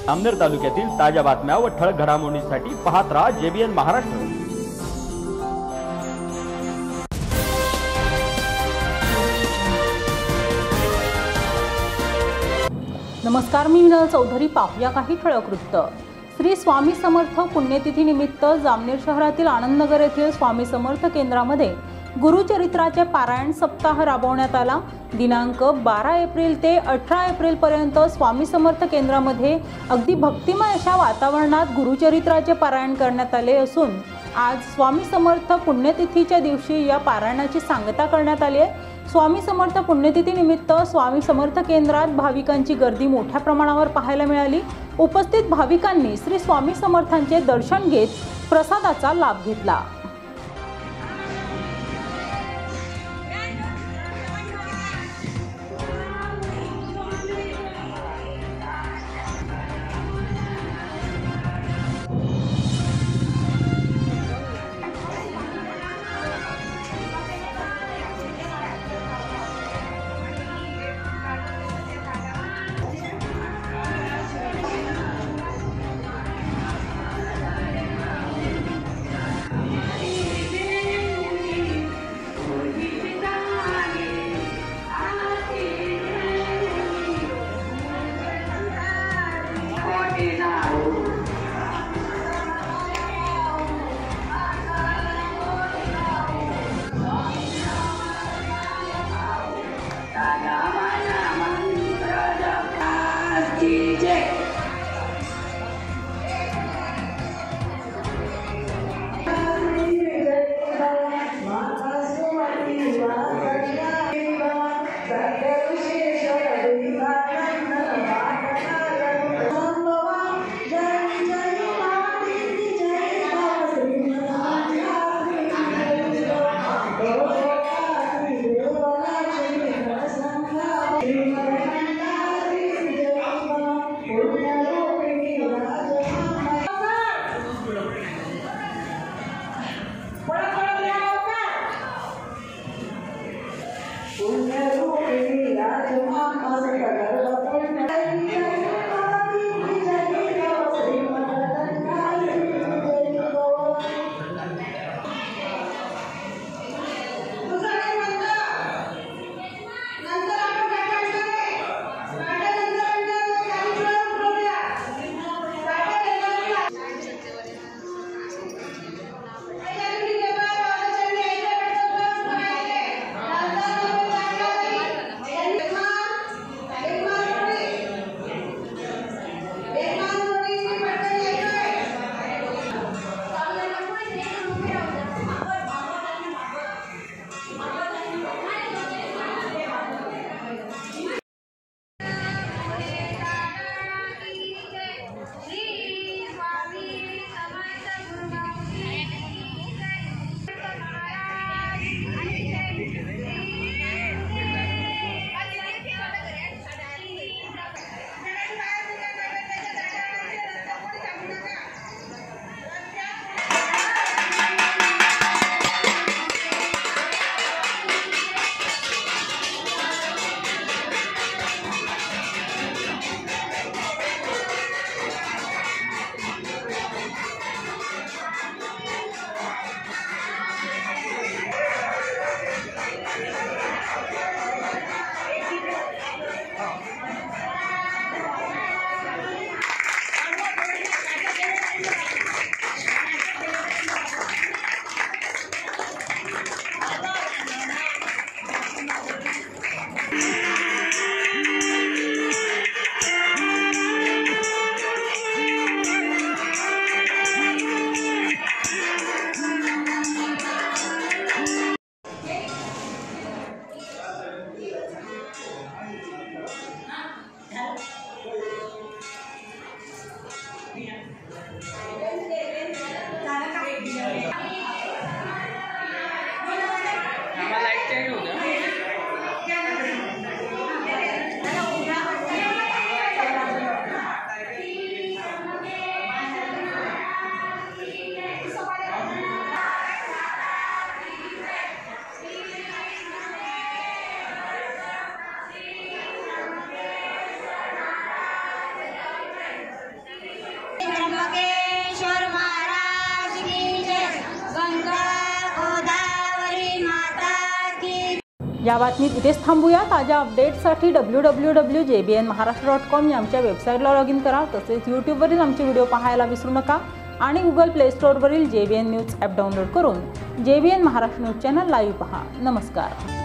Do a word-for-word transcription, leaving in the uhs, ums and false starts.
अमनेर तालुक्यातील ताज्या बातम्या व ठळक घडामोडींसाठी पाहत राहा जेबीएन महाराष्ट्र। नमस्कार, मी विनल चौधरी। पाहूया काही ठळक वृत्त। श्री स्वामी समर्थ पुण्यतिथी निमित्त जामनेर शहरातील आनंदनगर येथील स्वामी समर्थ केंद्रामध्ये गुरुचरित्राचे पारायण सप्ताह राबवण्यात आला। दिनांक बारा एप्रिल ते अठरा एप्रिल पर्यंत स्वामी समर्थ केंद्रामध्ये अगदी भक्तिमय अशा वातावरणात गुरुचरित्राचे पारायण करण्यात आले असून आज स्वामी समर्थ पुण्यतिथीच्या दिवशी या पारायणाची सांगता करण्यात आली आहे। स्वामी समर्थ पुण्यतिथी निमित्त स्वामी समर्थ केंद्रात भाविकांची गर्दी मोठ्या प्रमाणावर पाहायला मिळाली। उपस्थित भाविकांनी श्री स्वामी समर्थांचे दर्शन घेत प्रसादाचा लाभ घेतला। Thank you. या बातमीत इथेच थांबूया. ताज्या अपडेट्ससाठी W W W dot J बी एन महाराष्ट्र डॉट कॉम या आमच्या वेबसाईटला लॉग इन करा. तसेच यूट्यूबवरील आमचे व्हिडिओ पाहायला विसरू नका आणि गुगल प्ले स्टोअरवरील जे बी एन न्यूज ॲप डाउनलोड करून जे बी N Maharashtra news channel live पहा. नमस्कार.